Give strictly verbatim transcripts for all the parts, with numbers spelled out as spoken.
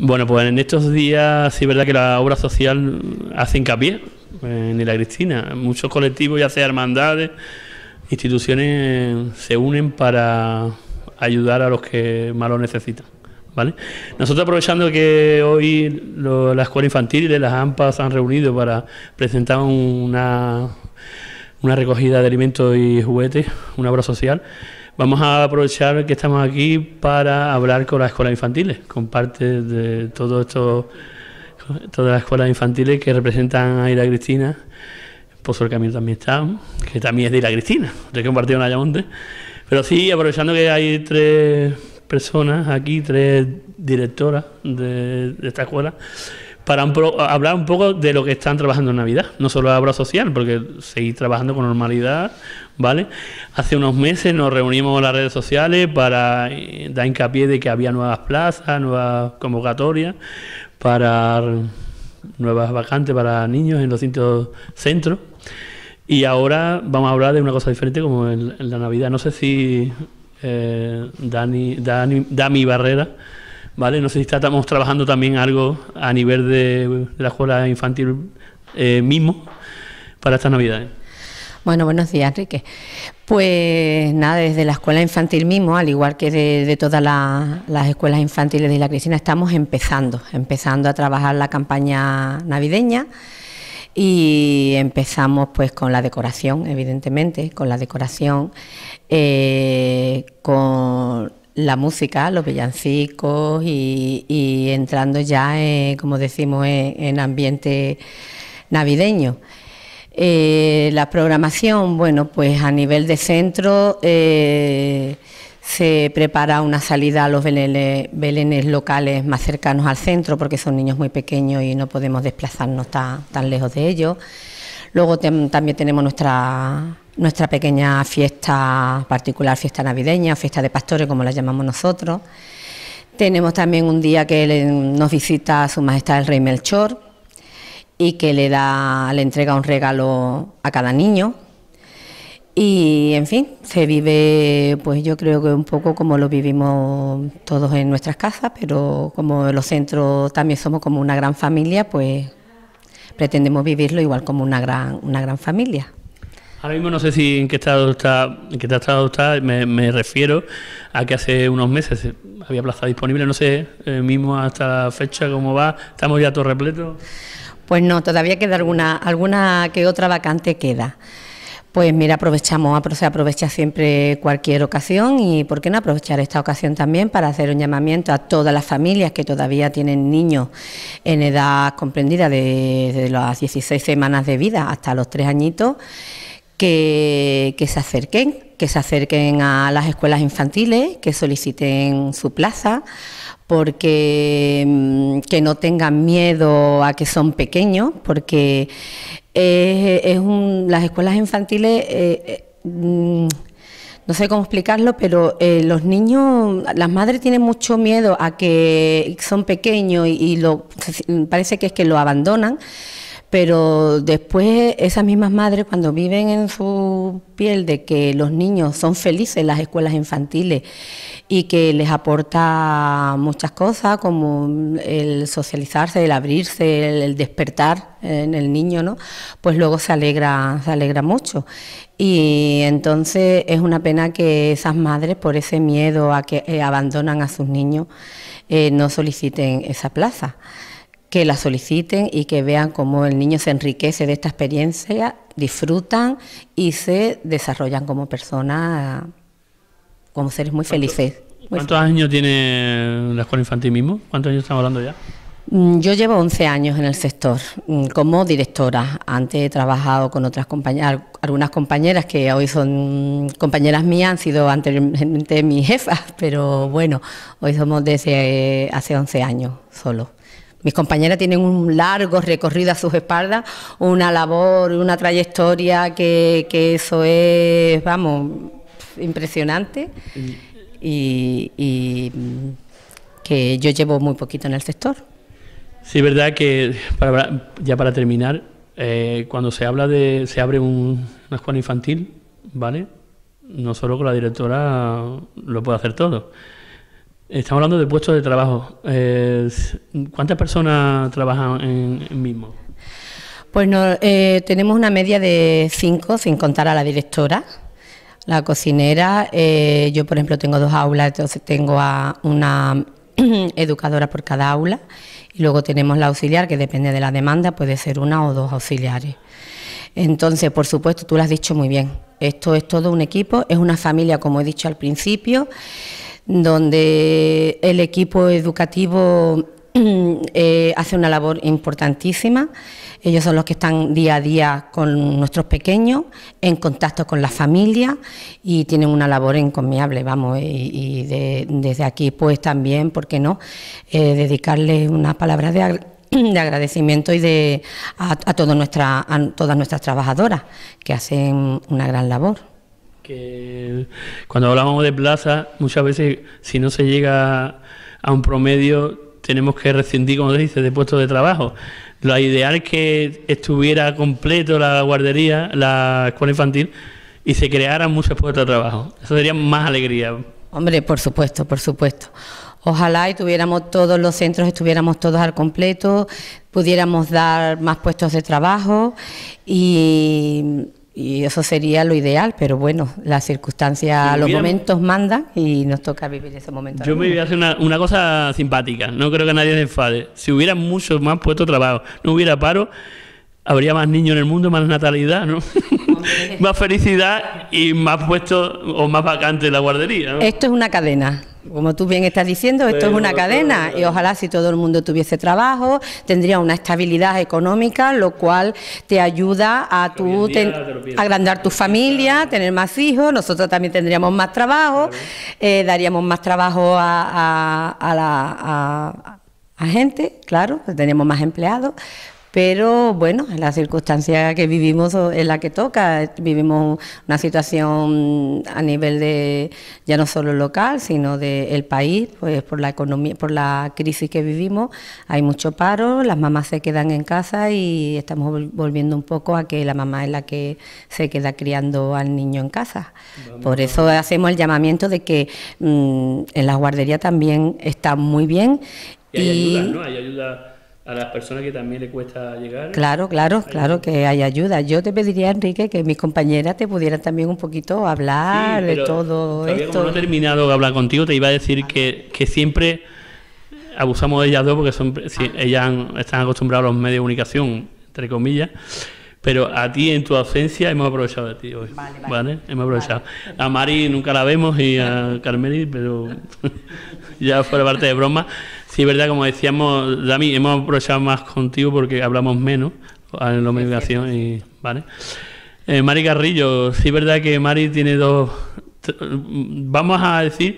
Bueno, pues en estos días sí es verdad que la obra social hace hincapié en Isla Cristina. Muchos colectivos, ya sea hermandades, instituciones, se unen para ayudar a los que más lo necesitan, ¿vale? Nosotros, aprovechando que hoy lo, la escuela infantil y las AMPA se han reunido para presentar una, una recogida de alimentos y juguetes, una obra social, vamos a aprovechar que estamos aquí para hablar con las escuelas infantiles, con parte de todo esto, todas las escuelas infantiles que representan a Isla Cristina. Pozo del Camino también está, que también es de Isla Cristina, de que compartido en Ayamonte. Pero sí, aprovechando que hay tres personas aquí, tres directoras de, de esta escuela, para un pro, hablar un poco de lo que están trabajando en Navidad, no solo la obra social, porque seguir trabajando con normalidad, ¿vale? Hace unos meses nos reunimos en las redes sociales para dar hincapié de que había nuevas plazas, nuevas convocatorias, para nuevas vacantes para niños en los distintos centros. Y ahora vamos a hablar de una cosa diferente como en, en la Navidad. No sé si eh, Dani, Dani, Dami Barrera, ¿vale? No sé si estamos trabajando también algo a nivel de, de la escuela infantil eh, mismo para estas Navidades. Bueno, buenos días, Enrique. Pues nada, desde la escuela infantil mismo, al igual que de, de todas la, las escuelas infantiles de Isla Cristina, estamos empezando, empezando a trabajar la campaña navideña. Y empezamos pues con la decoración, evidentemente, con la decoración, eh, con la música, los villancicos y, y entrando ya, eh, como decimos, en, en ambiente navideño. Eh, la programación, bueno, pues a nivel de centro eh, se prepara una salida a los belenes, belenes locales más cercanos al centro, porque son niños muy pequeños y no podemos desplazarnos tan, tan lejos de ellos. Luego tem, también tenemos nuestra, nuestra pequeña fiesta particular, fiesta navideña, fiesta de pastores, como la llamamos nosotros. Tenemos también un día que le, nos visita Su Majestad el Rey Melchor y que le, da, le entrega un regalo a cada niño. Y, en fin, se vive, pues yo creo que un poco como lo vivimos todos en nuestras casas, pero como los centros también somos como una gran familia, pues pretendemos vivirlo igual como una gran, una gran familia. Ahora mismo no sé si en qué estado está, en qué estado está, me, me refiero a que hace unos meses había plaza disponible, no sé, eh, mismo hasta la fecha cómo va, estamos ya todos repletos. Pues no, todavía queda alguna, alguna que otra vacante queda. Pues mira, aprovechamos, se aprovecha siempre cualquier ocasión y por qué no aprovechar esta ocasión también para hacer un llamamiento a todas las familias que todavía tienen niños en edad comprendida de, de las dieciséis semanas de vida hasta los tres añitos, que, que se acerquen, que se acerquen a las escuelas infantiles, que soliciten su plaza, porque que no tengan miedo a que son pequeños, porque eh, es un, las escuelas infantiles, eh, eh, no sé cómo explicarlo, pero eh, los niños, las madres tienen mucho miedo a que son pequeños y, y lo, parece que es que lo abandonan. Pero después esas mismas madres, cuando viven en su piel de que los niños son felices en las escuelas infantiles y que les aporta muchas cosas como el socializarse, el abrirse, el, el despertar en el niño, ¿no? Pues luego se alegra, se alegra mucho. Y entonces es una pena que esas madres, por ese miedo a que eh, abandonan a sus niños, eh, no soliciten esa plaza. Que la soliciten y que vean cómo el niño se enriquece de esta experiencia, disfrutan y se desarrollan como personas, como seres muy felices. Muy ¿Cuántos felices. años tiene la escuela infantil mismo? ¿Cuántos años estamos hablando ya? Yo llevo once años en el sector como directora. Antes he trabajado con otras compañeras, algunas compañeras que hoy son compañeras mías, han sido anteriormente mis jefas, pero bueno, hoy somos desde hace once años solo. Mis compañeras tienen un largo recorrido a sus espaldas, una labor, una trayectoria que, que eso es, vamos, impresionante y, y que yo llevo muy poquito en el sector. Sí, es verdad que, para, ya para terminar, eh, cuando se habla de, se abre un, una escuela infantil, ¿vale? No solo con la directora lo puede hacer todo. Estamos hablando de puestos de trabajo. Eh, ¿Cuántas personas trabajan en, en Mismo? Pues no, eh, tenemos una media de cinco, sin contar a la directora, la cocinera. Eh, yo, por ejemplo, tengo dos aulas, entonces tengo a una educadora por cada aula, y luego tenemos la auxiliar, que depende de la demanda, puede ser una o dos auxiliares. Entonces, por supuesto, tú lo has dicho muy bien, esto es todo un equipo, es una familia, como he dicho al principio, donde el equipo educativo eh, hace una labor importantísima. Ellos son los que están día a día con nuestros pequeños, en contacto con la familia, y tienen una labor encomiable, vamos, y, y de, desde aquí pues también, ¿por qué no?, eh, dedicarles unas palabras de, de agradecimiento y de a, a, toda nuestra, a todas nuestras trabajadoras, que hacen una gran labor. Que cuando hablamos de plaza, muchas veces, si no se llega a un promedio, tenemos que rescindir, como dices, de puestos de trabajo. Lo ideal es que estuviera completo la guardería, la escuela infantil, y se crearan muchos puestos de trabajo. Eso sería más alegría. Hombre, por supuesto, por supuesto. Ojalá y tuviéramos todos los centros, estuviéramos todos al completo, pudiéramos dar más puestos de trabajo, y, y eso sería lo ideal, pero bueno, las circunstancias, si los momentos mandan y nos toca vivir ese momento. Yo me voy a hacer una, una cosa simpática, no creo que nadie se enfade. Si hubiera muchos más puestos de trabajo, no hubiera paro, habría más niños en el mundo, más natalidad, ¿no? Más felicidad y más puestos o más vacantes en la guardería, ¿no? Esto es una cadena. Como tú bien estás diciendo, esto Pero, es una cadena, claro, y ojalá si todo el mundo tuviese trabajo, tendría una estabilidad económica, lo cual te ayuda a tu ten, agrandar tu familia, tener más hijos. Nosotros también tendríamos más trabajo, claro. eh, daríamos más trabajo a, a, a la a, a gente, claro, tendríamos más empleados. Pero bueno, en la circunstancia que vivimos es la que toca. Vivimos una situación a nivel de ya no solo local, sino del país, pues por la economía, por la crisis que vivimos, hay mucho paro, las mamás se quedan en casa y estamos volviendo un poco a que la mamá es la que se queda criando al niño en casa. Vamos, por eso hacemos el llamamiento de que mmm, en la guardería también está muy bien. Y hay y, ayuda, ¿no? Hay ayuda a las personas que también le cuesta llegar. Claro, claro, claro que hay ayuda. Yo te pediría, Enrique, que mis compañeras te pudieran también un poquito hablar sí, de todo esto. Como no he terminado de hablar contigo, te iba a decir que, que siempre abusamos de ellas dos, porque son, sí, ellas han, están acostumbradas a los medios de comunicación, entre comillas, pero a ti, en tu ausencia, hemos aprovechado de ti hoy. Vale, vale. ¿Vale? Hemos aprovechado. Vale. A Mari nunca la vemos y a Carmeli, pero ya fuera parte de broma. Sí, es verdad, como decíamos, Dami, hemos aprovechado más contigo porque hablamos menos en la comunicación, y vale. Eh, Mari Carrillo, sí es verdad que Mari tiene dos, vamos a decir,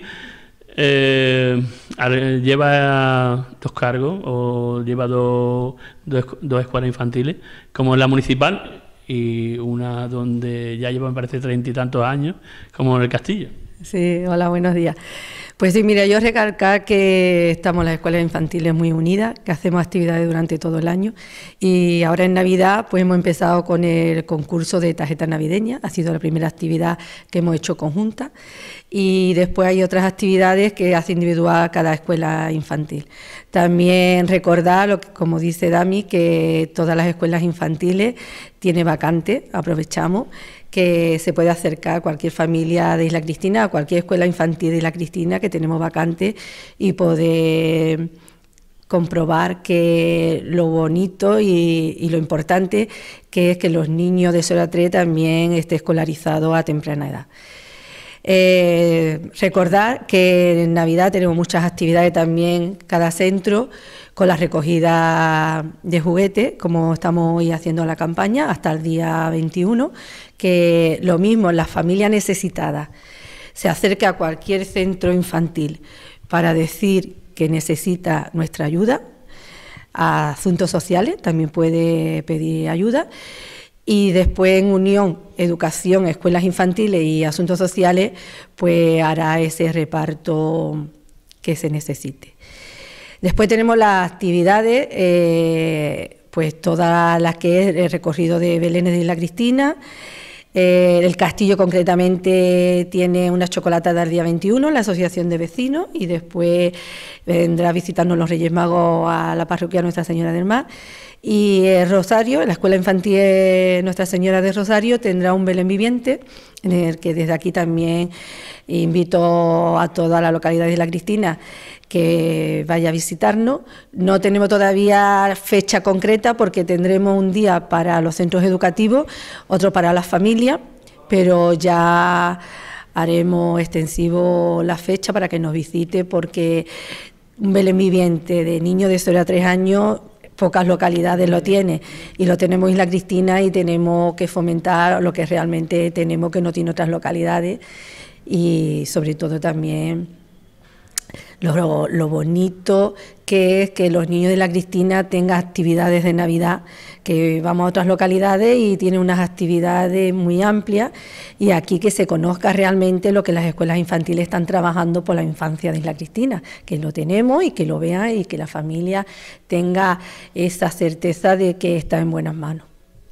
eh, lleva dos cargos o lleva dos, dos, dos escuelas infantiles, como la municipal y una donde ya lleva, me parece, treinta y tantos años, como en el Castillo. Sí, hola, buenos días. Pues sí, mira, yo recalcar que estamos las escuelas infantiles muy unidas, que hacemos actividades durante todo el año, y ahora en Navidad pues hemos empezado con el concurso de tarjetas navideñas, ha sido la primera actividad que hemos hecho conjunta, y después hay otras actividades que hace individual cada escuela infantil. También recordar, lo que, como dice Dami, que todas las escuelas infantiles tienen vacantes, aprovechamos, que se puede acercar cualquier familia de Isla Cristina, a cualquier escuela infantil de Isla Cristina, que tenemos vacantes, y poder comprobar que lo bonito y, y lo importante que es que los niños de cero a tres también estén escolarizados a temprana edad. Eh, recordar que en Navidad tenemos muchas actividades también, cada centro, con la recogida de juguetes, como estamos hoy haciendo la campaña, hasta el día veintiuno, que lo mismo, la familia necesitada se acerca a cualquier centro infantil para decir que necesita nuestra ayuda, a asuntos sociales también puede pedir ayuda, y después en unión, educación, escuelas infantiles y asuntos sociales, pues hará ese reparto que se necesite. Después tenemos las actividades, eh, pues todas las que es el recorrido de Belénes de Isla Cristina, Eh, el Castillo concretamente tiene unas chocolatadas el día veintiuno, la Asociación de Vecinos, y después vendrá a visitarnos los Reyes Magos a la parroquia Nuestra Señora del Mar. Y eh, Rosario, la Escuela Infantil Nuestra Señora de Rosario, tendrá un Belén viviente, en el que desde aquí también invito a toda la localidad de La Cristina que vaya a visitarnos. No tenemos todavía fecha concreta porque tendremos un día para los centros educativos, otro para las familias, pero ya haremos extensivo la fecha para que nos visite, porque un Belén viviente de niños de cero a tres años pocas localidades lo tiene, y lo tenemos en La Cristina, y tenemos que fomentar lo que realmente tenemos que no tiene otras localidades, y sobre todo también lo, lo bonito que es que los niños de La Cristina tengan actividades de Navidad, que vamos a otras localidades y tienen unas actividades muy amplias, y aquí que se conozca realmente lo que las escuelas infantiles están trabajando por la infancia de La Cristina, que lo tenemos y que lo vean, y que la familia tenga esa certeza de que está en buenas manos.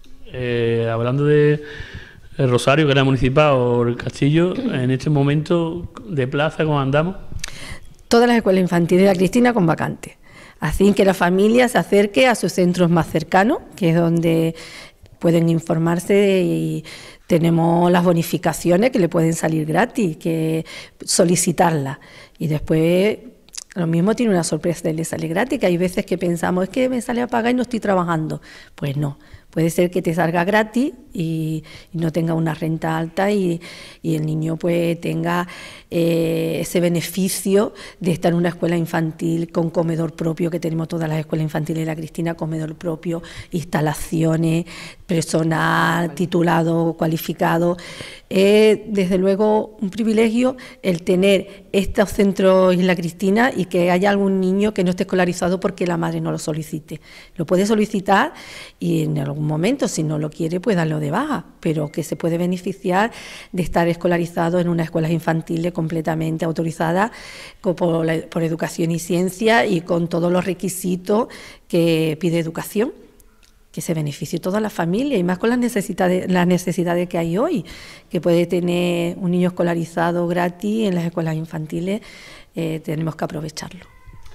Eh, hablando de el Rosario, que era municipal, o el Castillo, en este momento de plaza, ¿cómo andamos? Todas las escuelas infantiles de La Cristina con vacantes, así que la familia se acerque a sus centros más cercanos, que es donde pueden informarse, y tenemos las bonificaciones que le pueden salir gratis, que solicitarlas, y después lo mismo tiene una sorpresa de le sale gratis, que hay veces que pensamos, es que me sale a pagar y no estoy trabajando. Pues no, puede ser que te salga gratis y, y no tenga una renta alta, y, y el niño pues tenga eh, ese beneficio de estar en una escuela infantil con comedor propio, que tenemos todas las escuelas infantiles de La Cristina, comedor propio, instalaciones, personal titulado, cualificado. Es desde luego un privilegio el tener estos centros en La Cristina, y que haya algún niño que no esté escolarizado porque la madre no lo solicite. Lo puede solicitar, y en algún momento, si no lo quiere, pues darlo de baja, pero que se puede beneficiar de estar escolarizado en unas escuelas infantiles completamente autorizadas por, la, por Educación y Ciencia, y con todos los requisitos que pide Educación, que se beneficie toda la familia, y más con las necesidades, las necesidades que hay hoy, que puede tener un niño escolarizado gratis en las escuelas infantiles. Eh, tenemos que aprovecharlo.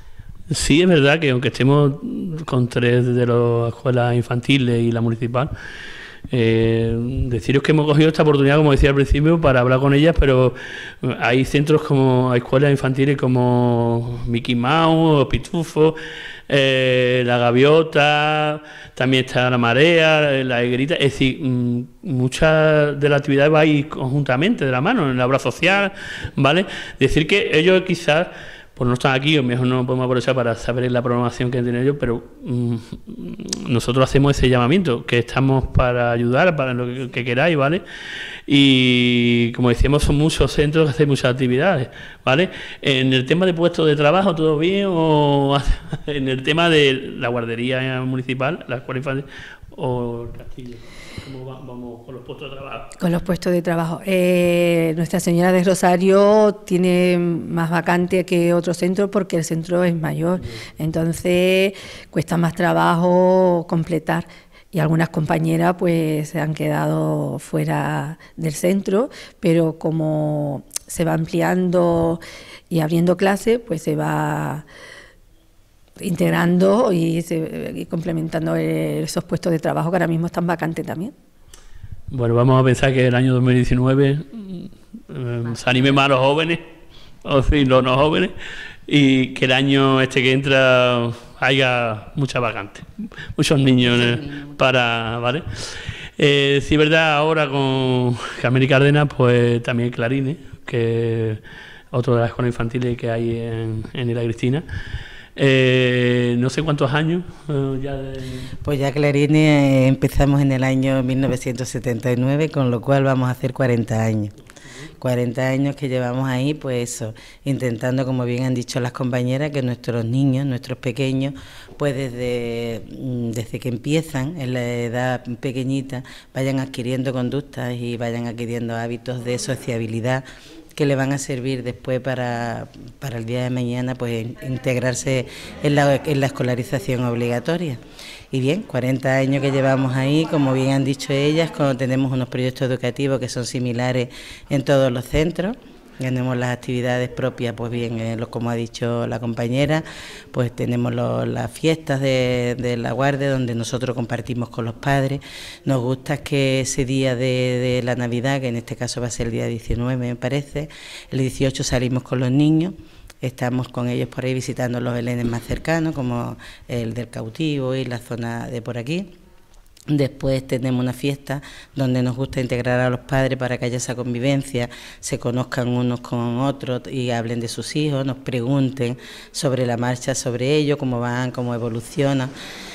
Sí, es verdad que aunque estemos con tres de las escuelas infantiles y la municipal, eh, deciros que hemos cogido esta oportunidad, como decía al principio, para hablar con ellas, pero hay centros como, hay escuelas infantiles como Mickey Mouse, Pitufo, eh, La Gaviota, también está La Marea, La Higuerita. Es decir, mmm, muchas de las actividades van a ir conjuntamente de la mano, en la obra social, ¿vale? Decir que ellos quizás, pues no están aquí, o mejor no podemos aprovechar para saber la programación que tienen ellos, pero mmm, nosotros hacemos ese llamamiento, que estamos para ayudar, para lo que, que queráis, ¿vale? Y como decíamos, son muchos centros que hacen muchas actividades, ¿vale? En el tema de puestos de trabajo, ¿todo bien? O en el tema de la guardería municipal, la escuela infantil o el castillo. ¿Cómo va, vamos con los puestos de trabajo? Con los puestos de trabajo. Eh, Nuestra Señora de Rosario tiene más vacante que otros centros porque el centro es mayor, entonces cuesta más trabajo completar. Y algunas compañeras pues se han quedado fuera del centro, pero como se va ampliando y abriendo clases, pues se va integrando y, se, y complementando esos puestos de trabajo que ahora mismo están vacantes también. Bueno, vamos a pensar que el año dos mil diecinueve eh, se anime más a los jóvenes, o sí, los no jóvenes, y que el año este que entra haya muchas vacantes, muchos niños eh, para, ¿vale? Eh, sí, verdad, ahora con Carmen y Cárdenas, pues también Clarines, que es otro de las escuelas infantiles que hay en, en La Cristina. Eh, no sé cuántos años eh, ya de... Pues ya Clarines eh, empezamos en el año mil novecientos setenta y nueve, con lo cual vamos a hacer cuarenta años. cuarenta años que llevamos ahí, pues eso, intentando, como bien han dicho las compañeras, que nuestros niños, nuestros pequeños, pues desde, desde que empiezan en la edad pequeñita, vayan adquiriendo conductas y vayan adquiriendo hábitos de sociabilidad, que le van a servir después para, para el día de mañana, pues integrarse en la, en la escolarización obligatoria. Y bien, cuarenta años que llevamos ahí, como bien han dicho ellas, cuando tenemos unos proyectos educativos que son similares en todos los centros. Tenemos las actividades propias, pues bien, eh, lo, como ha dicho la compañera, pues tenemos lo, las fiestas de, de la Guardia, donde nosotros compartimos con los padres. Nos gusta que ese día de, de la Navidad, que en este caso va a ser el día diecinueve, me parece, el dieciocho salimos con los niños. Estamos con ellos por ahí visitando los belenes más cercanos, como el del Cautivo y la zona de por aquí. Después tenemos una fiesta donde nos gusta integrar a los padres para que haya esa convivencia, se conozcan unos con otros y hablen de sus hijos, nos pregunten sobre la marcha, sobre ellos, cómo van, cómo evolucionan.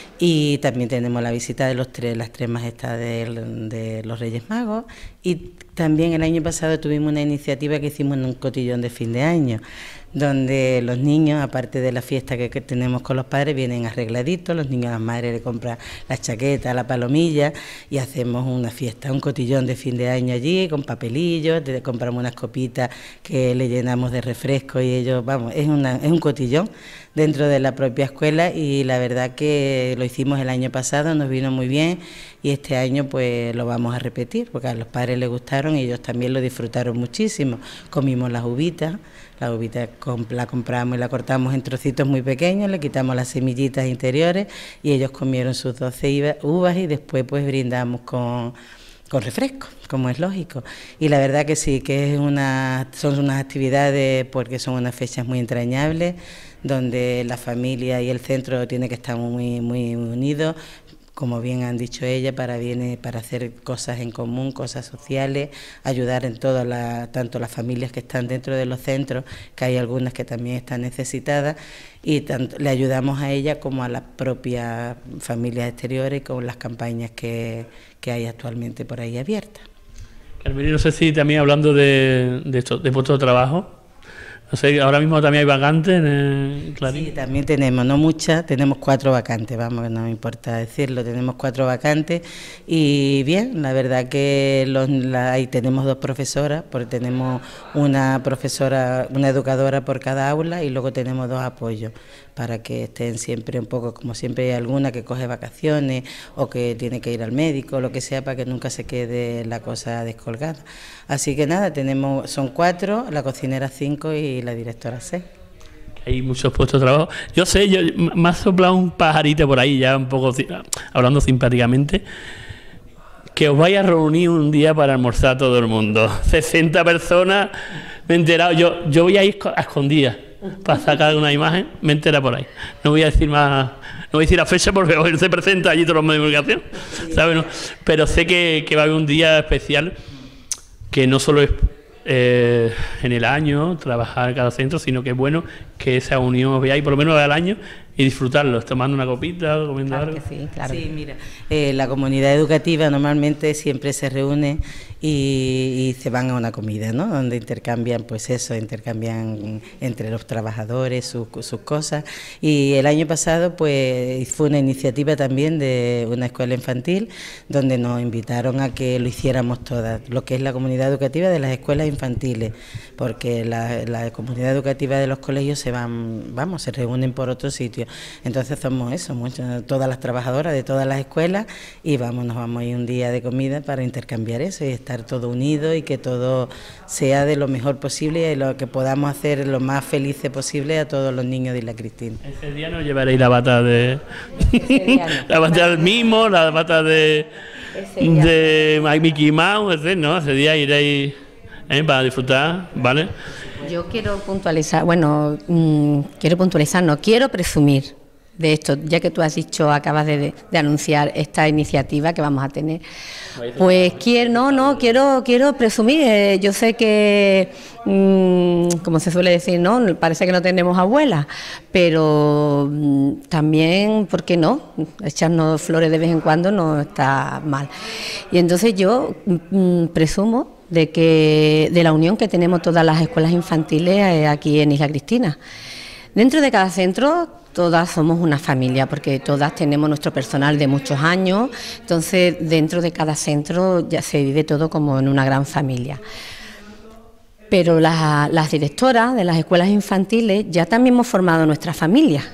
Y también tenemos la visita de los tres, las tres majestades de, de los Reyes Magos. Y también el año pasado tuvimos una iniciativa que hicimos en un cotillón de fin de año, donde los niños, aparte de la fiesta que, que tenemos con los padres, vienen arregladitos, los niños a las madres le compran la chaqueta, la palomilla y hacemos una fiesta, un cotillón de fin de año allí con papelillos, le compramos unas copitas que le llenamos de refresco y ellos, vamos, es, una, es un cotillón dentro de la propia escuela y la verdad que lo hicimos el año pasado, nos vino muy bien y este año pues lo vamos a repetir porque a los padres les gustaron y ellos también lo disfrutaron muchísimo. Comimos las uvitas, la uvita la compramos y la cortamos en trocitos muy pequeños, le quitamos las semillitas interiores y ellos comieron sus doce uvas y después pues brindamos con, con refresco, como es lógico. Y la verdad que sí, que es una, son unas actividades porque son unas fechas muy entrañables, donde la familia y el centro tienen que estar muy, muy unidos, como bien han dicho ella, para viene para hacer cosas en común, cosas sociales, ayudar en todas la, tanto las familias que están dentro de los centros, que hay algunas que también están necesitadas, y tanto le ayudamos a ella como a las propias familias exteriores con las campañas que, que hay actualmente por ahí abiertas. Carmen, no sé si también hablando de, de, esto, de vuestro trabajo, no sé, ahora mismo también hay vacantes en el Clarín. Sí, también tenemos, no muchas, tenemos cuatro vacantes, vamos, no me importa decirlo, tenemos cuatro vacantes y bien, la verdad que los, la, ahí tenemos dos profesoras, porque tenemos una profesora, una educadora por cada aula y luego tenemos dos apoyos para que estén siempre un poco, como siempre hay alguna que coge vacaciones o que tiene que ir al médico, lo que sea, para que nunca se quede la cosa descolgada. Así que nada, tenemos, son cuatro, la cocinera cinco y la directora seis. Hay muchos puestos de trabajo. Yo sé, yo, me ha soplado un pajarito por ahí, ya un poco hablando simpáticamente, que os vais a reunir un día para almorzar todo el mundo. sesenta personas, me he enterado, yo, yo voy a ir a escondidas para sacar una imagen, me entera por ahí. No voy a decir más, no voy a decir la fecha porque hoy se presenta allí todos los medios de comunicación, ¿sabes? No, pero sé que, que va a haber un día especial que no solo es eh, en el año trabajar en cada centro, sino que es bueno que esa unión os veáis por lo menos al año y disfrutarlo, tomando una copita, comiendo claro algo. Que sí, claro. Sí, mira, eh, la comunidad educativa normalmente siempre se reúne y, y se van a una comida, ¿no? Donde intercambian, pues eso, intercambian entre los trabajadores sus, sus cosas. Y el año pasado, pues fue una iniciativa también de una escuela infantil donde nos invitaron a que lo hiciéramos todas, lo que es la comunidad educativa de las escuelas infantiles, porque la, la comunidad educativa de los colegios se van, vamos, se reúnen por otros sitios. Entonces somos eso, muchas, todas las trabajadoras de todas las escuelas y vamos, nos vamos a ir un día de comida para intercambiar eso y estar todo unido y que todo sea de lo mejor posible y lo que podamos hacer lo más felices posible a todos los niños de Isla Cristina. Ese día no llevaréis la bata de la bata del mimo, la bata de de Mickey Mouse, ese, no, ese día iréis ¿eh? para disfrutar, ¿vale? Yo quiero puntualizar, bueno, mmm, quiero puntualizar, no, quiero presumir de esto, ya que tú has dicho, acabas de, de anunciar esta iniciativa que vamos a tener, pues quiero, no, no, quiero, quiero presumir, eh, yo sé que, mmm, como se suele decir, no, parece que no tenemos abuelas, pero mmm, también, ¿por qué no? Echarnos flores de vez en cuando no está mal. Y entonces yo mmm, presumo de que de la unión que tenemos todas las escuelas infantiles aquí en Isla Cristina. Dentro de cada centro todas somos una familia, porque todas tenemos nuestro personal de muchos años, entonces dentro de cada centro ya se vive todo como en una gran familia. pero las, las directoras de las escuelas infantiles ya también hemos formado nuestra familia.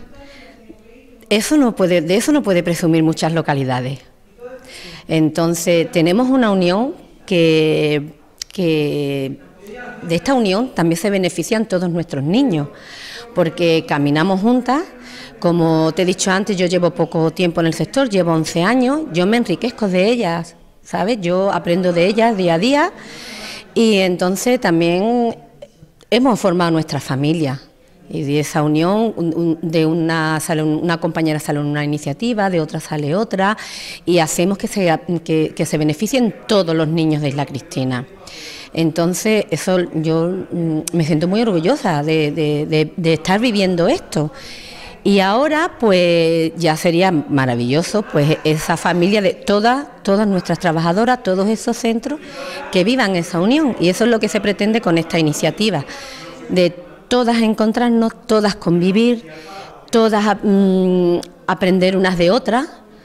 Eso no puede, de eso no puede presumir muchas localidades. Entonces, tenemos una unión que, que de esta unión también se benefician todos nuestros niños, porque caminamos juntas. Como te he dicho antes, yo llevo poco tiempo en el sector, llevo once años, yo me enriquezco de ellas, ¿sabes? Yo aprendo de ellas día a día y entonces también hemos formado nuestra familia. Y de esa unión, de una sale una compañera sale una iniciativa, de otra sale otra, y hacemos que se, que, que se beneficien todos los niños de Isla Cristina. Entonces, eso yo me siento muy orgullosa de, de, de, de estar viviendo esto. Y ahora, pues, ya sería maravilloso, pues, esa familia de todas, todas nuestras trabajadoras, todos esos centros que vivan esa unión. Y eso es lo que se pretende con esta iniciativa, de todas encontrarnos, todas convivir, todas mmm, aprender unas de otras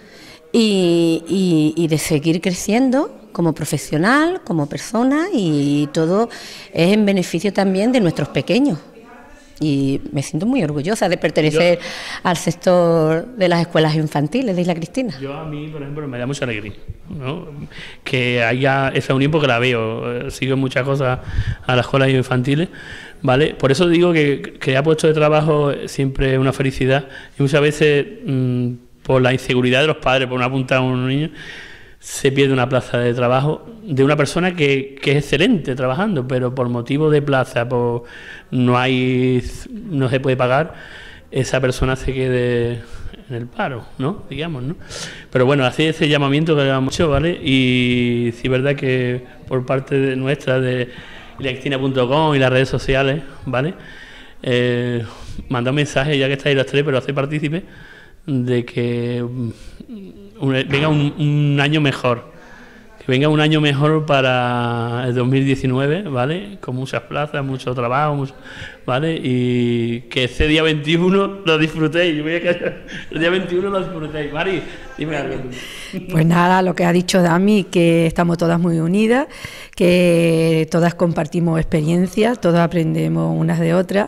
y, y, y de seguir creciendo como profesional, como persona, y todo es en beneficio también de nuestros pequeños. Y me siento muy orgullosa de pertenecer yo, al sector de las escuelas infantiles de Isla Cristina. Yo a mí, por ejemplo, me da mucha alegría, ¿no?, que haya esa unión, porque la veo, sigo muchas cosas a las escuelas infantiles, ¿vale? Por eso digo que crear puestos de trabajo siempre es una felicidad, y muchas veces mmm, por la inseguridad de los padres, por una punta a un niño, se pierde una plaza de trabajo de una persona que, que es excelente trabajando, pero por motivo de plaza, por no hay, no se puede pagar, esa persona se quede en el paro, ¿no?, digamos, ¿no? Pero bueno, así ese llamamiento que le hemos hecho, ¿vale? Y sí es verdad que por parte de nuestra, de isla cristina punto com y las redes sociales, ¿vale?, eh, manda un mensaje, ya que estáis las tres, pero hace partícipe de que un, venga un, un año mejor, que venga un año mejor para el dos mil diecinueve, ¿vale?, con muchas plazas, mucho trabajo, mucho, ¿vale?, y que ese día veintiuno lo disfrutéis. Yo voy a callar. El día veintiuno lo disfrutéis. Mari, dime algo. Pues nada, lo que ha dicho Dami, que estamos todas muy unidas, que todas compartimos experiencias, todas aprendemos unas de otras,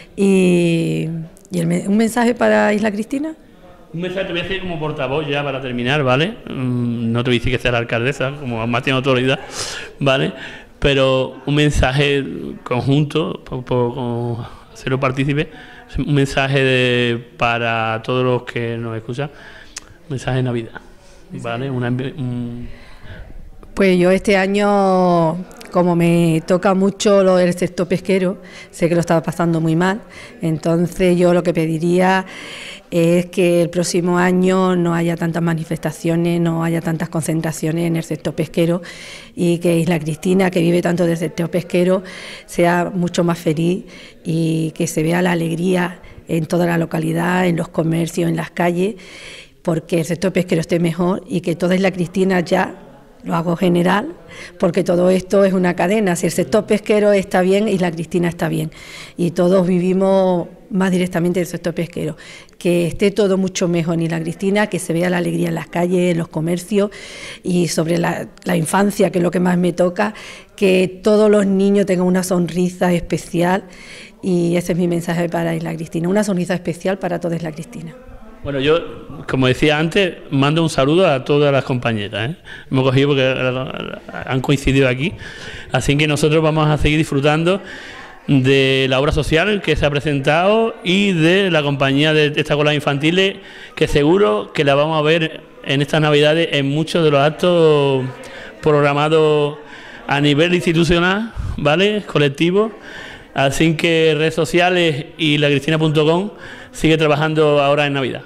y, y el, un mensaje para Isla Cristina. Un mensaje te voy a decir como portavoz ya para terminar, ¿vale? Mm, no te voy a decir que sea la alcaldesa, como más tiene autoridad, ¿vale? Pero un mensaje conjunto, por, por, por hacerlo partícipe, un mensaje de, para todos los que nos escuchan, un mensaje de Navidad, ¿vale? Una, un... Pues yo este año, como me toca mucho lo del sector pesquero, sé que lo estaba pasando muy mal, entonces yo lo que pediría es que el próximo año no haya tantas manifestaciones, no haya tantas concentraciones en el sector pesquero, y que Isla Cristina, que vive tanto del sector pesquero, sea mucho más feliz y que se vea la alegría en toda la localidad, en los comercios, en las calles, porque el sector pesquero esté mejor y que toda Isla Cristina ya, lo hago general, porque todo esto es una cadena. Si el sector pesquero está bien, Isla Cristina está bien, y todos vivimos más directamente del sector pesquero. Que esté todo mucho mejor en Isla Cristina, que se vea la alegría en las calles, en los comercios, y sobre la, la infancia, que es lo que más me toca, que todos los niños tengan una sonrisa especial, y ese es mi mensaje para Isla Cristina, una sonrisa especial para toda Isla Cristina. Bueno, yo, como decía antes, mando un saludo a todas las compañeras, ¿eh? Hemos cogido porque han coincidido aquí, así que nosotros vamos a seguir disfrutando de la obra social que se ha presentado y de la compañía de estas escuelas infantiles, que seguro que la vamos a ver en estas Navidades en muchos de los actos programados a nivel institucional, ¿vale?, colectivo. Así que redes sociales y isla cristina punto com sigue trabajando ahora en Navidad.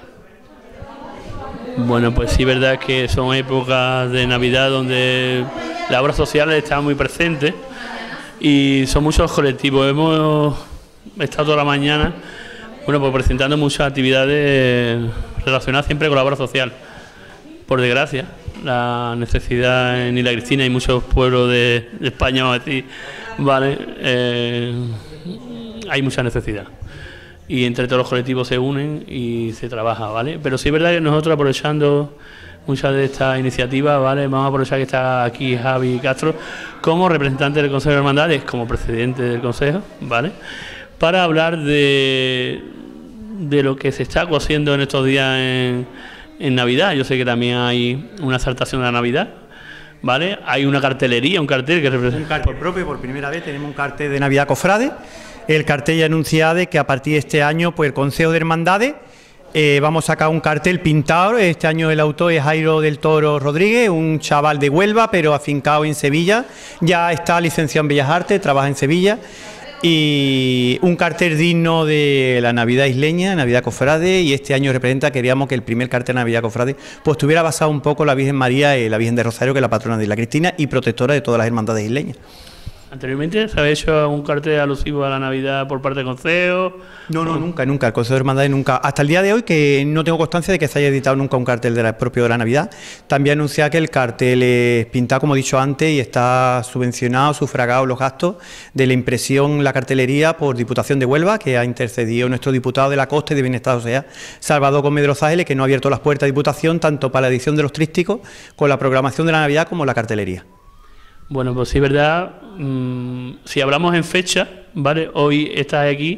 Bueno, pues sí, verdad que son épocas de Navidad donde la obra social está muy presente y son muchos colectivos. Hemos estado toda la mañana, bueno, pues presentando muchas actividades relacionadas siempre con la obra social. Por desgracia, la necesidad en Isla Cristina y muchos pueblos de, de España, vamos a decir, vale, eh, hay mucha necesidad. Y entre todos los colectivos se unen y se trabaja, ¿vale? Pero sí es verdad que nosotros, aprovechando muchas de estas iniciativas, ¿vale? Vamos a aprovechar que está aquí Javi Castro como representante del Consejo de Hermandades, como presidente del Consejo, ¿vale? Para hablar de, de lo que se está haciendo en estos días en, en Navidad. Yo sé que también hay una exaltación de la Navidad, ¿vale? Hay una cartelería, un cartel que representa... Un cartel propio, por primera vez tenemos un cartel de Navidad Cofrade. El cartel ya anuncia de que a partir de este año, pues el Consejo de Hermandades, eh, vamos a sacar un cartel pintado. Este año el autor es Jairo del Toro Rodríguez, un chaval de Huelva, pero afincado en Sevilla. Ya está licenciado en Bellas Artes, trabaja en Sevilla. Y un cartel digno de la Navidad isleña, Navidad Cofrade, y este año representa, queríamos que el primer cartel de Navidad Cofrade pues estuviera basado un poco en la Virgen María y la Virgen de Rosario, que es la patrona de Isla Cristina y protectora de todas las hermandades isleñas. ¿Anteriormente se había hecho un cartel alusivo a la Navidad por parte del Consejo? No, no, nunca, nunca. El Consejo de Hermandades nunca. Hasta el día de hoy, que no tengo constancia de que se haya editado nunca un cartel de la, propio de la Navidad. También anuncia que el cartel es pintado, como he dicho antes, y está subvencionado, sufragado los gastos de la impresión, la cartelería, por Diputación de Huelva, que ha intercedido nuestro diputado de la Costa y de Bienestar, o sea, Salvador Gómez de los Ángeles, que nos ha abierto las puertas de Diputación, tanto para la edición de los trípticos, con la programación de la Navidad, como la cartelería. Bueno, pues sí, verdad, mmm, si hablamos en fecha, ¿vale? Hoy estás aquí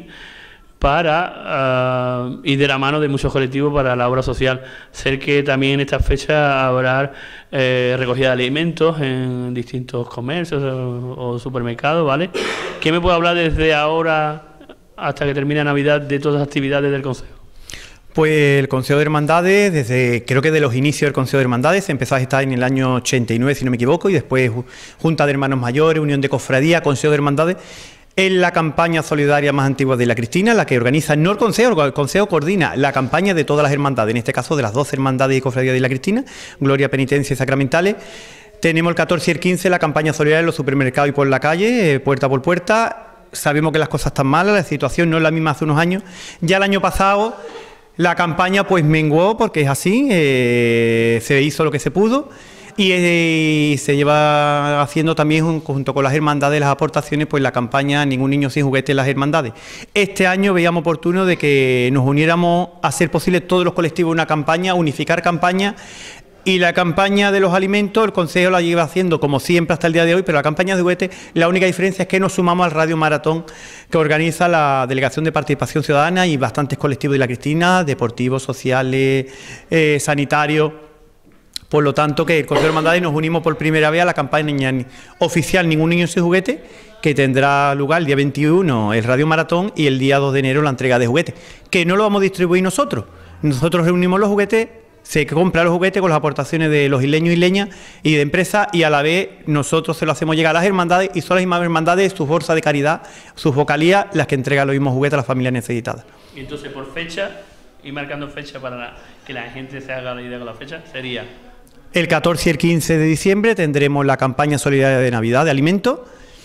para uh, ir de la mano de muchos colectivos para la obra social. Sé que también en esta fecha habrá eh, recogida de alimentos en distintos comercios o, o supermercados, ¿vale? ¿Qué me puede hablar desde ahora hasta que termine Navidad de todas las actividades del Consejo? Pues el Consejo de Hermandades, desde creo que de los inicios del Consejo de Hermandades, se empezó a gestar en el año ochenta y nueve, si no me equivoco, y después Junta de Hermanos Mayores, Unión de Cofradía, Consejo de Hermandades, es la campaña solidaria más antigua de Isla Cristina, la que organiza, no el Consejo, el Consejo coordina la campaña de todas las hermandades, en este caso de las doce hermandades y cofradías de Isla Cristina, Gloria, Penitencia y Sacramentales. Tenemos el catorce y el quince, la campaña solidaria en los supermercados y por la calle, eh, puerta por puerta. Sabemos que las cosas están malas, la situación no es la misma hace unos años. Ya el año pasado la campaña pues menguó, porque es así, eh, se hizo lo que se pudo y eh, se lleva haciendo también junto con las hermandades las aportaciones, pues la campaña Ningún Niño Sin Juguete en las hermandades. Este año veíamos oportuno de que nos uniéramos a hacer posible todos los colectivos una campaña, unificar campaña. Y la campaña de los alimentos, el Consejo la lleva haciendo como siempre hasta el día de hoy, pero la campaña de juguetes, la única diferencia es que nos sumamos al Radio Maratón que organiza la Delegación de Participación Ciudadana y bastantes colectivos de la Cristina, deportivos, sociales, eh, sanitarios. Por lo tanto, que el Consejo de Hermandades nos unimos por primera vez a la campaña oficial Ningún Niño Sin Juguete, que tendrá lugar el día veintiuno el Radio Maratón y el día dos de enero la entrega de juguetes, que no lo vamos a distribuir nosotros. Nosotros reunimos los juguetes, se compra los juguetes con las aportaciones de los isleños y isleñas y de empresas, y a la vez nosotros se lo hacemos llegar a las hermandades, y son las mismas hermandades, sus bolsas de caridad, sus vocalías, las que entregan los mismos juguetes a las familias necesitadas. Y entonces, por fecha, y marcando fecha para la, que la gente se haga la idea con la fecha, sería... El catorce y el quince de diciembre tendremos la campaña solidaria de Navidad de alimentos.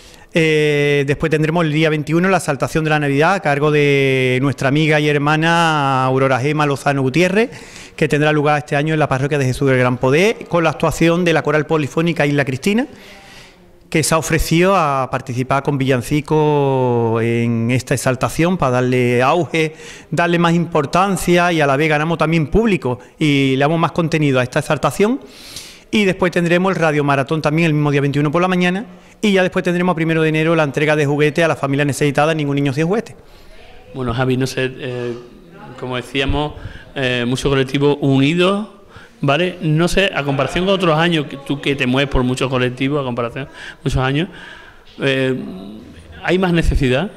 Eh, después tendremos el día veintiuno la exaltación de la Navidad a cargo de nuestra amiga y hermana Aurora Gema Lozano Gutiérrez, que tendrá lugar este año en la parroquia de Jesús del Gran Poder, con la actuación de la Coral Polifónica Isla Cristina, que se ha ofrecido a participar con villancicos en esta exaltación para darle auge, darle más importancia, y a la vez ganamos también público y le damos más contenido a esta exaltación. Y después tendremos el Radio Maratón también el mismo día veintiuno por la mañana, y ya después tendremos a primero de enero la entrega de juguetes a las familias necesitadas, Ningún Niño Sin Juguete. Bueno, Javi, no sé, eh, como decíamos, eh, muchos colectivos unidos, ¿vale? No sé, a comparación con otros años, que tú que te mueves por muchos colectivos, a comparación muchos años, eh, ¿hay más necesidad?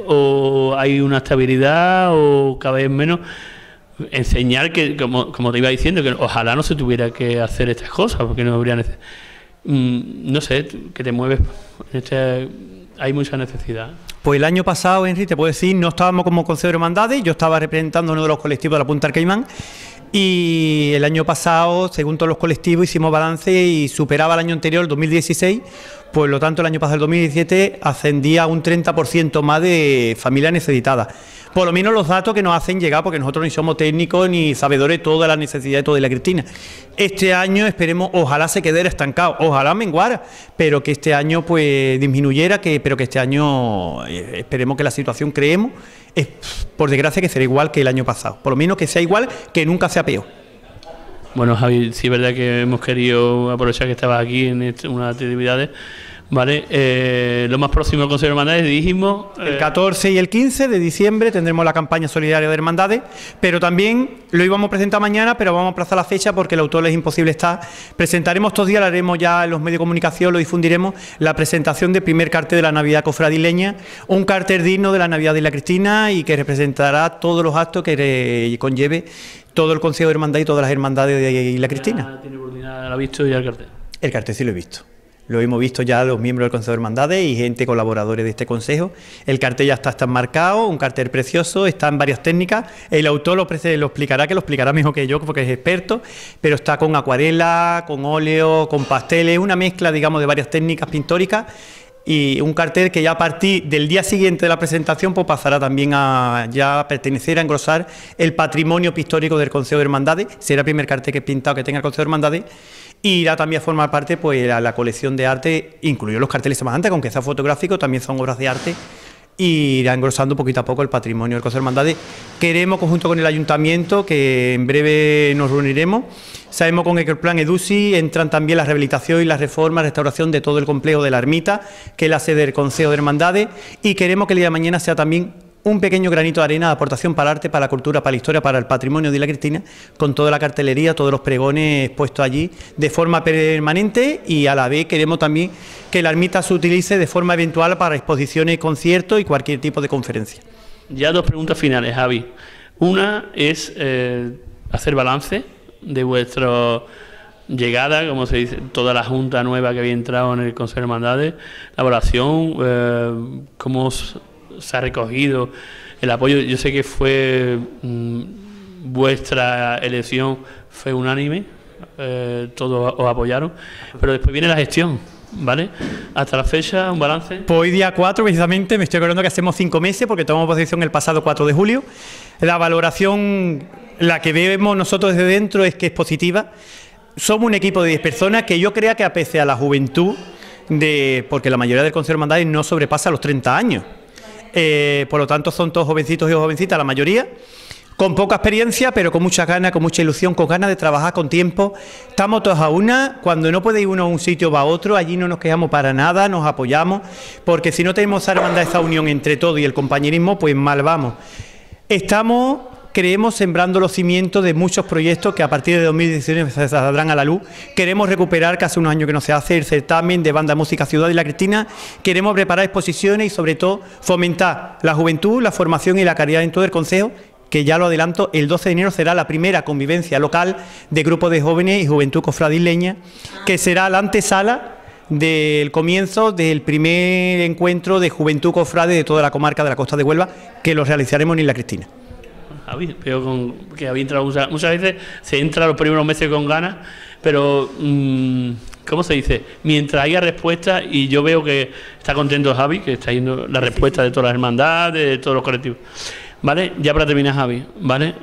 ¿O hay una estabilidad? ¿O cada vez menos? Enseñar que, como, como te iba diciendo, que ojalá no se tuviera que hacer estas cosas, porque no habría necesidad. Mm, no sé, que te mueves, este, hay mucha necesidad. Pues el año pasado, Henry, te puedo decir, no estábamos como Consejo de Hermandades, yo estaba representando uno de los colectivos de la Punta del Caimán, y el año pasado, según todos los colectivos, hicimos balance y superaba el año anterior, el dos mil dieciséis, por lo tanto el año pasado, el dos mil diecisiete, ascendía a un treinta por ciento más de familias necesitadas. Por lo menos los datos que nos hacen llegar, porque nosotros ni somos técnicos ni sabedores de todas las necesidades de toda la Cristina. Este año esperemos, ojalá se quedara estancado, ojalá menguara, pero que este año pues disminuyera, que, pero que este año eh, esperemos que la situación, creemos, es, por desgracia, que será igual que el año pasado. Por lo menos que sea igual, que nunca sea peor. Bueno, Javi, sí es verdad que hemos querido aprovechar que estabas aquí en este, unas actividades. Vale, eh, lo más próximo al Consejo de Hermandades dijimos... Eh, el catorce y el quince de diciembre tendremos la campaña solidaria de Hermandades, pero también lo íbamos a presentar mañana, pero vamos a aplazar la fecha porque el autor es imposible estar. Presentaremos estos días, lo haremos ya en los medios de comunicación, lo difundiremos, la presentación del primer cartel de la Navidad cofradileña, un cartel digno de la Navidad de Isla Cristina y que representará todos los actos que conlleve todo el Consejo de Hermandad y todas las hermandades de Isla Cristina. ¿Tiene oportunidad? ¿Lo ha visto ya el cartel? El cartel sí lo he visto. Lo hemos visto ya los miembros del Consejo de Hermandades y gente colaboradores de este consejo. El cartel ya está, está enmarcado, un cartel precioso, está en varias técnicas. El autor lo, lo explicará, que lo explicará mejor que yo porque es experto, pero está con acuarela, con óleo, con pasteles, una mezcla, digamos, de varias técnicas pictóricas. Y un cartel que ya a partir del día siguiente de la presentación pues pasará también a ya pertenecer, a engrosar el patrimonio pictórico del Consejo de Hermandades. Será el primer cartel que he pintado que tenga el Consejo de Hermandades. Y irá también a formar parte pues la, la colección de arte, incluidos los carteles semejantes, aunque sea fotográfico, también son obras de arte. Y irá engrosando poquito a poco el patrimonio del Consejo de Hermandades. Queremos, conjunto con el Ayuntamiento, que en breve nos reuniremos. Sabemos con el plan EDUSI entran también la rehabilitación y la reforma, restauración de todo el complejo de la ermita, que es la sede del Consejo de Hermandades, y queremos que el día de mañana sea también un pequeño granito de arena de aportación para el arte, para la cultura, para la historia, para el patrimonio de Isla Cristina, con toda la cartelería, todos los pregones expuestos allí de forma permanente, y a la vez queremos también que la ermita se utilice de forma eventual para exposiciones, conciertos y cualquier tipo de conferencia. Ya dos preguntas finales, Javi. Una es eh, hacer balance de vuestra llegada, como se dice, toda la junta nueva que había entrado en el Consejo de Hermandades, la evaluación, eh, cómo os, se ha recogido el apoyo. Yo sé que fue mmm, vuestra elección fue unánime, eh, todos os apoyaron, pero después viene la gestión, ¿vale? Hasta la fecha, un balance. Pues hoy día cuatro, precisamente, me estoy acordando que hacemos cinco meses porque tomamos posición el pasado cuatro de julio. La valoración, la que vemos nosotros desde dentro, es que es positiva. Somos un equipo de diez personas que yo creo que, a pesar de la juventud, de, porque la mayoría del Consejo de Hermandades no sobrepasa los treinta años, eh, por lo tanto son todos jovencitos y jovencitas, la mayoría, con poca experiencia, pero con muchas ganas, con mucha ilusión, con ganas de trabajar con tiempo. Estamos todos a una, cuando no puede ir uno a un sitio va a otro, allí no nos quejamos para nada, nos apoyamos, porque si no tenemos esa hermandad, esa unión entre todos y el compañerismo, pues mal vamos. Estamos, creemos, sembrando los cimientos de muchos proyectos que a partir de dos mil diecinueve se saldrán a la luz. Queremos recuperar, que hace unos años que no se hace, el certamen de banda música Ciudad de Isla Cristina. Queremos preparar exposiciones y sobre todo fomentar la juventud, la formación y la calidad en todo el Consejo, que ya lo adelanto, el doce de enero será la primera convivencia local de grupos de jóvenes y juventud cofradileña, que será la antesala del comienzo del primer encuentro de juventud cofrade de toda la comarca de la Costa de Huelva, que lo realizaremos en Isla Cristina. Javi, veo con, que había entrado muchas, muchas veces, se entra los primeros meses con ganas, pero mmm, ¿cómo se dice? Mientras haya respuesta, y yo veo que está contento Javi, que está yendo la respuesta de todas las hermandades, de todos los colectivos. Vale, ya para terminar, Javi, ¿vale?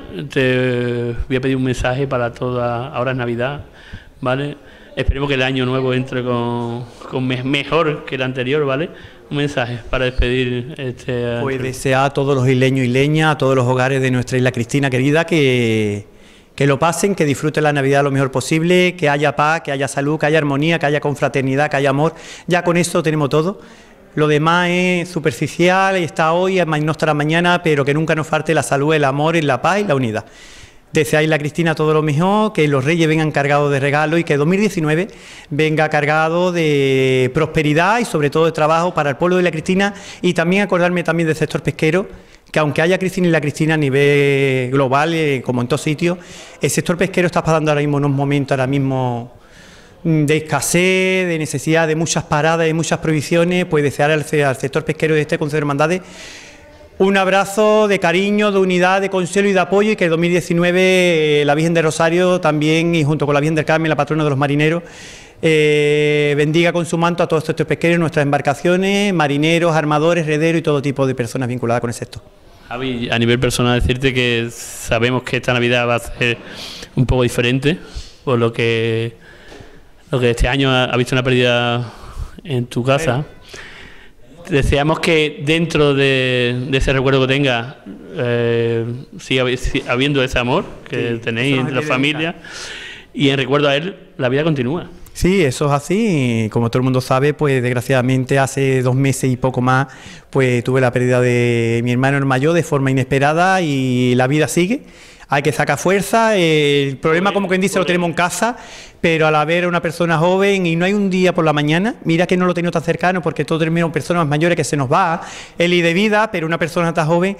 Te voy a pedir un mensaje para toda, ahora es Navidad, ¿vale? Esperemos que el año nuevo entre con, con me, mejor que el anterior, ¿vale? Un mensaje para despedir este... Pues desear a todos los isleños y isleñas, a todos los hogares de nuestra Isla Cristina querida, que, que lo pasen, que disfruten la Navidad lo mejor posible, que haya paz, que haya salud, que haya armonía, que haya confraternidad, que haya amor. Ya con esto tenemos todo. Lo demás es superficial y está hoy, no estará mañana, pero que nunca nos falte la salud, el amor, la paz y la unidad. Desea a Isla Cristina todo lo mejor, que los Reyes vengan cargados de regalos y que dos mil diecinueve venga cargado de prosperidad y sobre todo de trabajo para el pueblo de Isla Cristina, y también acordarme también del sector pesquero, que aunque haya crisis en Isla Cristina a nivel global, eh, como en todos sitios, el sector pesquero está pasando ahora mismo unos momentos ahora mismo de escasez, de necesidad de muchas paradas y muchas prohibiciones. Pues desear al, al sector pesquero de este Consejo de Hermandades un abrazo de cariño, de unidad, de consuelo y de apoyo, y que en dos mil diecinueve eh, la Virgen de Rosario también, y junto con la Virgen del Carmen, la patrona de los marineros, eh, bendiga con su manto a todos estos pesqueros, nuestras embarcaciones, marineros, armadores, rederos y todo tipo de personas vinculadas con el sector. Javi, a nivel personal decirte que sabemos que esta Navidad va a ser un poco diferente, por lo que, lo que este año ha, ha visto una pérdida en tu casa. Pero deseamos que dentro de, de ese recuerdo que tengas eh, siga habiendo ese amor que sí, tenéis entre la familia, y en recuerdo a él la vida continúa. Sí, eso es así. Y como todo el mundo sabe, pues desgraciadamente hace dos meses y poco más, pues tuve la pérdida de mi hermano mayor de forma inesperada y la vida sigue. Hay que sacar fuerza. El problema, como quien dice, lo tenemos en casa, pero al haber una persona joven y no hay un día por la mañana, mira que no lo tengo tan cercano porque todos tenemos personas mayores que se nos va el y de vida, pero una persona tan joven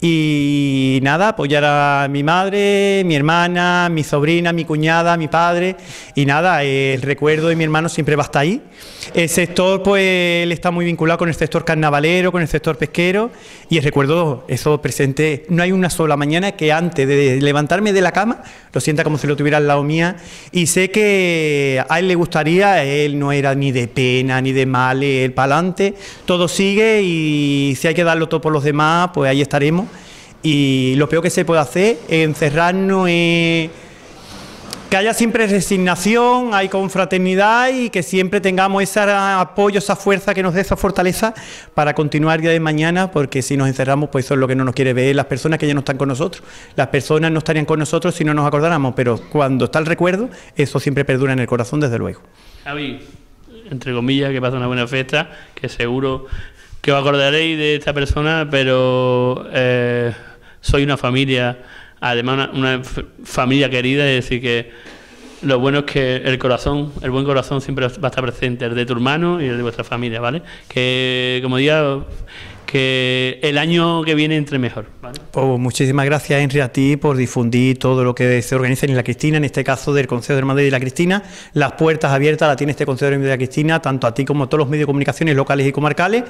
y nada, apoyar a mi madre, mi hermana, mi sobrina, mi cuñada, mi padre y nada, el recuerdo de mi hermano siempre va a estar ahí. El sector, pues, él está muy vinculado con el sector carnavalero, con el sector pesquero y el recuerdo, eso presente, no hay una sola mañana que antes de levantarme de la cama lo sienta como si lo tuviera al lado mía y sé que a él le gustaría, él no era ni de pena ni de mal, él para adelante, todo sigue y si hay que darlo todo por los demás, pues ahí estaremos y lo peor que se puede hacer es encerrarnos, eh, que haya siempre resignación, hay confraternidad y que siempre tengamos ese apoyo, esa fuerza que nos dé esa fortaleza para continuar el día de mañana, porque si nos encerramos, pues eso es lo que no nos quiere ver las personas que ya no están con nosotros. Las personas no estarían con nosotros si no nos acordáramos, pero cuando está el recuerdo, eso siempre perdura en el corazón, desde luego. Javi, entre comillas, que pasa una buena fiesta, que seguro que os acordaréis de esta persona, pero eh, soy una familia... Además, una, una familia querida, es decir, que lo bueno es que el corazón, el buen corazón siempre va a estar presente, el de tu hermano y el de vuestra familia, ¿vale? Que, como diga, que el año que viene entre mejor, ¿vale? Pues muchísimas gracias, Henry, a ti por difundir todo lo que se organiza en Isla Cristina, en este caso del Consejo de Hermandad de Isla Cristina. Las puertas abiertas las tiene este Consejo de Hermandad de Isla Cristina, tanto a ti como a todos los medios de comunicaciones locales y comarcales.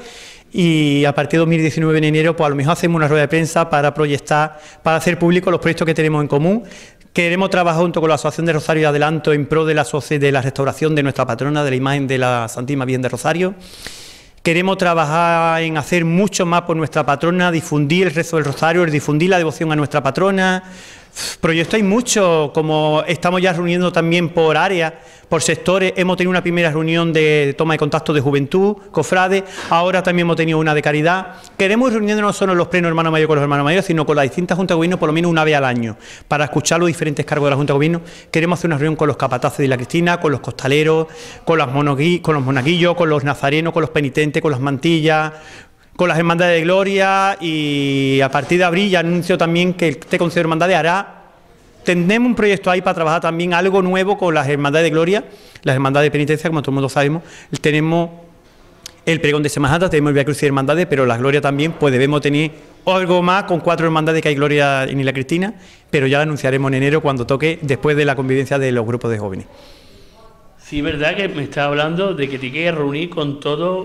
Y a partir de dos mil diecinueve, en enero, pues a lo mejor hacemos una rueda de prensa para proyectar, para hacer público los proyectos que tenemos en común. Queremos trabajar junto con la Asociación de Rosario y Adelanto en pro de la, de la restauración de nuestra patrona, de la imagen de la Santísima Virgen de Rosario. Queremos trabajar en hacer mucho más por nuestra patrona, difundir el rezo del Rosario, difundir la devoción a nuestra patrona. Proyectos hay muchos, como estamos ya reuniendo también por áreas, por sectores. Hemos tenido una primera reunión de toma de contacto de juventud, cofrades, ahora también hemos tenido una de caridad. Queremos reunirnos no solo los plenos hermanos mayores con los hermanos mayores, sino con las distintas juntas de gobierno por lo menos una vez al año, para escuchar los diferentes cargos de la Junta de Gobierno. Queremos hacer una reunión con los capataces de Isla Cristina, con los costaleros, con, las monogui, con los monaguillos, con los nazarenos, con los penitentes, con las mantillas, con las hermandades de gloria, y a partir de abril ya anuncio también que este Consejo de Hermandades hará, tenemos un proyecto ahí para trabajar también algo nuevo con las hermandades de gloria, las hermandades de penitencia, como todo el mundo sabemos. Tenemos el pregón de Semana Santa, tenemos el Vía Crucis de hermandades, pero la gloria también, pues debemos tener algo más con cuatro hermandades que hay gloria en Isla Cristina, pero ya lo anunciaremos en enero cuando toque, después de la convivencia de los grupos de jóvenes. Sí, verdad que me está hablando de que te quieres reunir con todas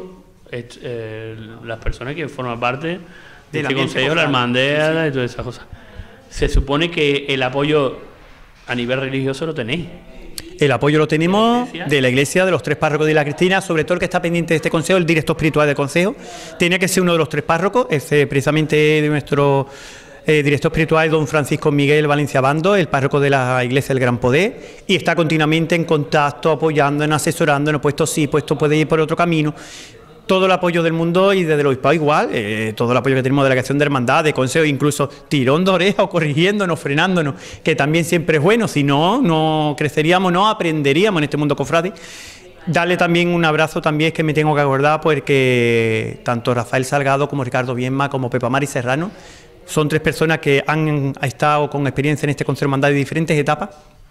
eh, las personas que forman parte de, de este consejo, la hermandad, sí, sí, y todas esas cosas. Se supone que el apoyo a nivel religioso lo tenéis. El apoyo lo tenemos de la, de la Iglesia, de los tres párrocos de Isla Cristina, sobre todo el que está pendiente de este consejo, el director espiritual del consejo. Tenía que ser uno de los tres párrocos, es precisamente de nuestro eh, director espiritual, don Francisco Miguel Valencia Bando, el párroco de la Iglesia del Gran Poder, y está continuamente en contacto, apoyándonos, asesorándonos, puesto sí, puesto puede ir por otro camino. Todo el apoyo del mundo y desde el obispado igual, eh, todo el apoyo que tenemos de la delegación de hermandad, de consejo, incluso tirón de oreja o corrigiéndonos, frenándonos, que también siempre es bueno, si no, no creceríamos, no aprenderíamos en este mundo cofrade. Darle también un abrazo también, es que me tengo que acordar, porque tanto Rafael Salgado como Ricardo Bienma, como Pepa Mari Serrano, son tres personas que han estado con experiencia en este consejo de hermandad de diferentes etapas.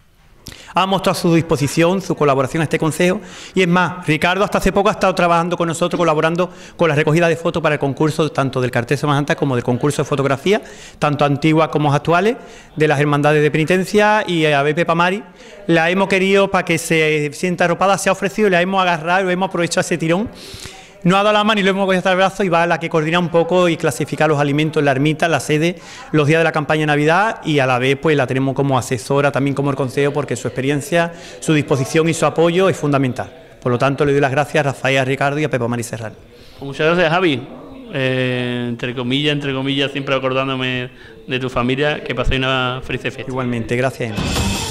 Ha mostrado su disposición, su colaboración a este consejo, y es más, Ricardo hasta hace poco ha estado trabajando con nosotros, colaborando con la recogida de fotos para el concurso tanto del cartel de Semana Santa como del concurso de fotografía, tanto antiguas como actuales, de las hermandades de penitencia. Y a Pepa Mari la hemos querido para que se sienta arropada, se ha ofrecido y la hemos agarrado y hemos aprovechado ese tirón. No ha dado la mano y lo hemos cogido hasta el brazo, y va a la que coordina un poco y clasifica los alimentos en la ermita, la sede, los días de la campaña de Navidad, y a la vez pues la tenemos como asesora también como el consejo, porque su experiencia, su disposición y su apoyo es fundamental. Por lo tanto, le doy las gracias a Rafael, a Ricardo y a Pepa Mari Serrano. Muchas gracias, Javi. Eh, entre comillas, entre comillas, siempre acordándome de tu familia, que paséis una feliz fiesta. Igualmente, gracias.